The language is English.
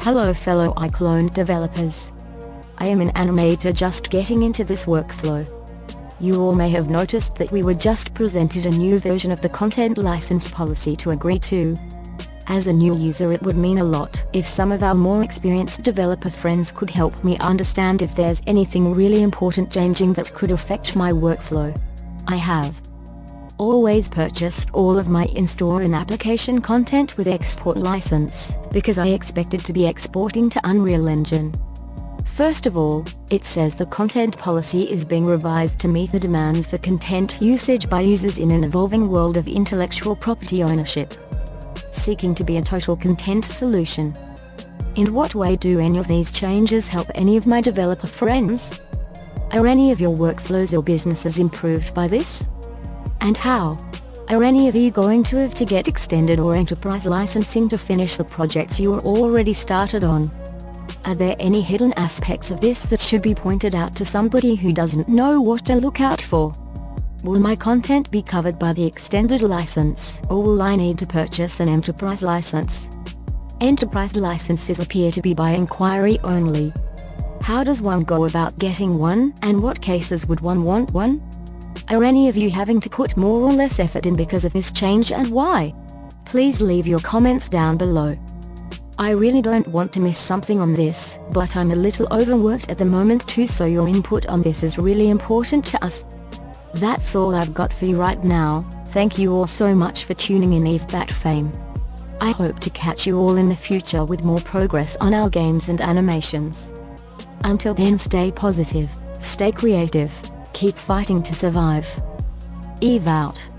Hello fellow IClone developers. I am an animator just getting into this workflow. You all may have noticed that we were just presented a new version of the content license policy to agree to. As a new user, it would mean a lot if some of our more experienced developer friends could help me understand if there's anything really important changing that could affect my workflow. I have always purchased all of my in-store and application content with export license, because I expected to be exporting to Unreal Engine. First of all, it says the content policy is being revised to meet the demands for content usage by users in an evolving world of intellectual property ownership, seeking to be a total content solution. In what way do any of these changes help any of my developer friends? Are any of your workflows or businesses improved by this? And how? Are any of you going to have to get extended or enterprise licensing to finish the projects you are already started on? Are there any hidden aspects of this that should be pointed out to somebody who doesn't know what to look out for? Will my content be covered by the extended license, or will I need to purchase an enterprise license? Enterprise licenses appear to be by inquiry only. How does one go about getting one, and what cases would one want one? Are any of you having to put more or less effort in because of this change, and why? Please leave your comments down below. I really don't want to miss something on this, but I'm a little overworked at the moment too, so your input on this is really important to us. That's all I've got for you right now. Thank you all so much for tuning in EvelynBatty fame. I hope to catch you all in the future with more progress on our games and animations. Until then, stay positive, stay creative, keep fighting to survive. Eve out.